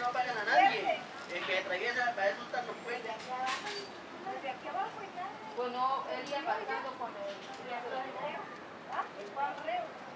no pagan a nadie. El que atraviesa, para eso están los puentes. Bueno, él iba pasando con el...